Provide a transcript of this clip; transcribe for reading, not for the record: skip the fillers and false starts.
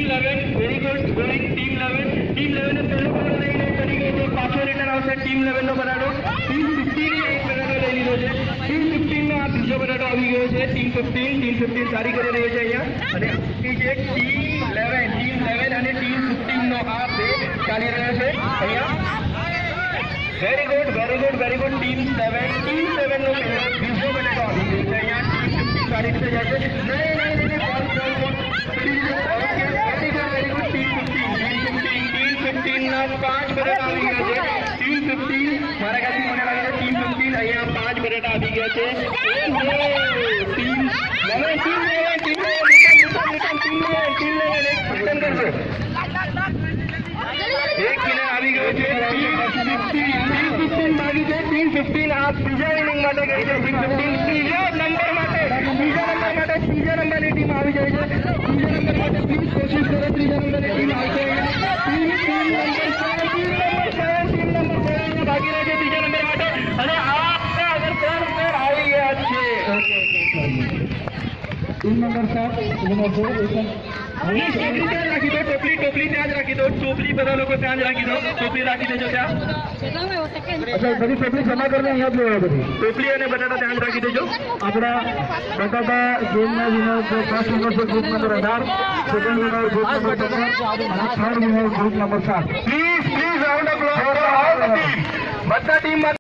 11 very good going team 11 ने पहले ball नहीं नेट तरीके से पाछो रिटर्न આવશે ટીમ 11 નો બનાડો ટીમ 15 ને એક બનાડો લઈ લીધો છે ટીમ 15 નો આ બીજો બનાડો આવી ગયો છે ટીમ 15 સારી કરી રહી છે અહીંયા અને એ જે ટીમ 11 અને ટીમ 15 નો આ બે ચાલી રહ્યો છે અહીંયા વેરી ગુડ ટીમ 7 નો બીજો બનાડો આવી ગયો છે અહીંયા ટીમ 15 સારી રીતે જાય છે નહીં બોલ टीम 5 बरेट आ गया है टीम 15 मारा का टीम મને લાગે છે ટીમ 15 અહીંયા 5 બરેટ આવી ગયા છે ટીમ 11 ટીમ 11 કરજો એક કિલર આવી ગયો છે ટીમ 15 બાકી છે ટીમ 15 આ બીજા ઇનિંગ માટે ગઈ છે ટીમ 15 ત્રીજા નંબરની ટીમ આવી જાય છે ત્રીજા નંબર માટે પ્લીઝ કોશિશ કરો ત્રીજા નંબરની ટીમ આવી જાય भागी रहे तीसरे नंबर માટે અને આપના અગર 3 નંબર આવી ગયા છે ટીમ નંબર 7 ટોપલી ત્યાં જ રાખી દો ટોપલી બધા લોકો ત્યાં જ રાખી દો ટોપલી રાખી દેજો ત્યાં અચ્છા બધી ટોપલી જમા કરીને અહીંયા જ લેવા બધી ટોપલી અને બટાટા ત્યાં જ રાખી દેજો આપણા બટાટા ગેમના વિનર ફર્સ્ટ નંબર છે group number 18 second winner group number 15 અને third winner group number 7 please round of applause for all the team બધા ટીમ